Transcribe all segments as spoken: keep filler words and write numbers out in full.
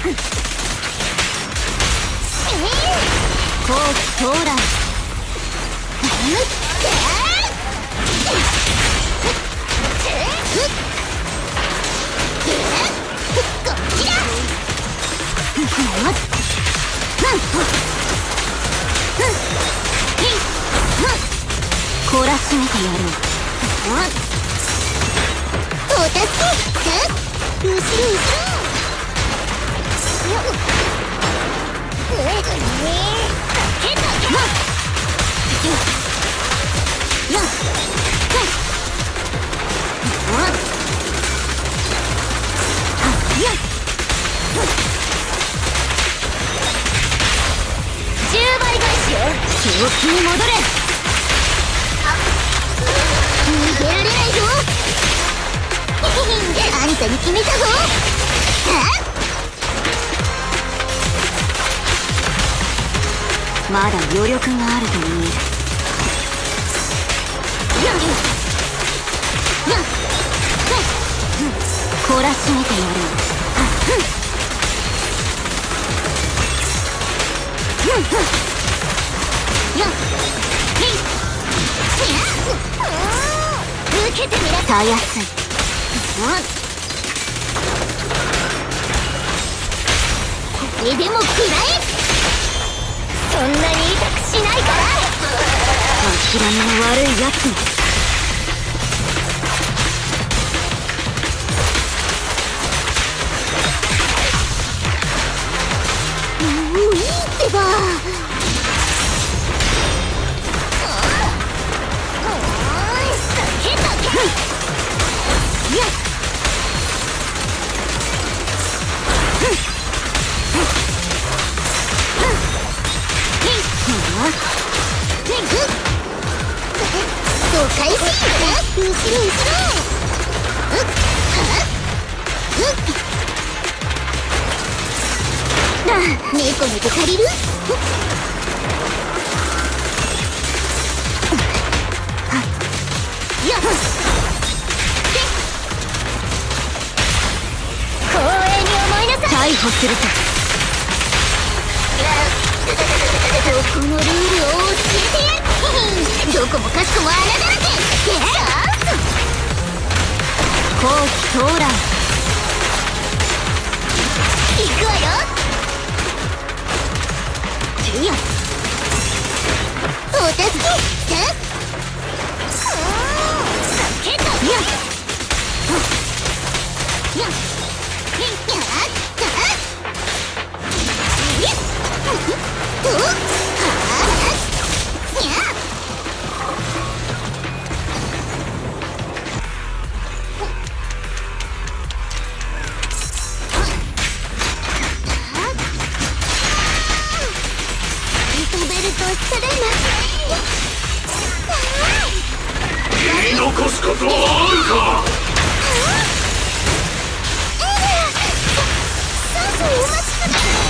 後期到来。懲らしめてやろう。お助け。後ろ後ろ。じゅうばい返しよ。記憶に戻れ。逃げられないぞ。あんたに決めたぞ。まだ余力があると見える。懲らしめてやろう。受けてみな。たやすい。これでも食らえ。そんなに痛くしないから。諦めの悪いやつも。もういいってば。返し後ろ後ろ。猫猫借りる。光栄に思いなさい。逮捕するぞ。このルールを教えてやる。どこもかしこも穴だらけ。後期到来。行くわよ。いやお助け。 言い残すことはあるか。 少々お待ちください。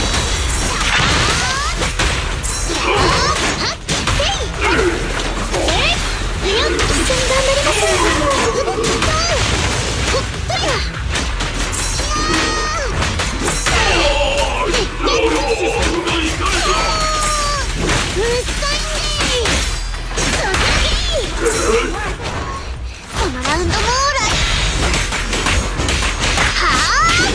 このラウンドもオーライ。は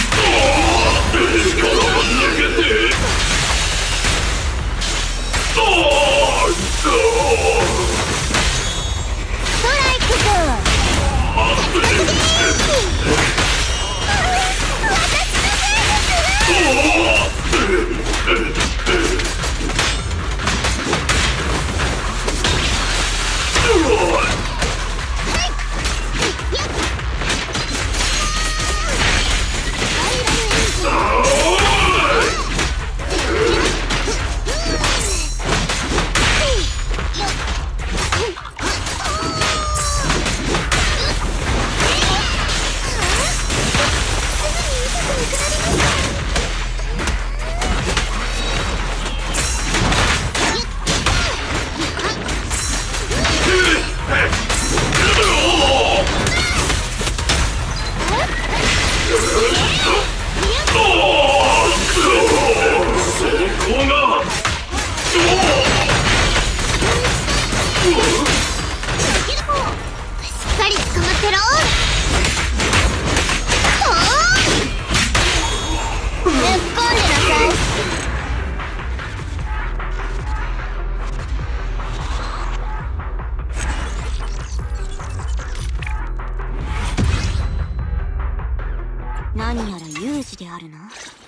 ストライクゾーン。 の？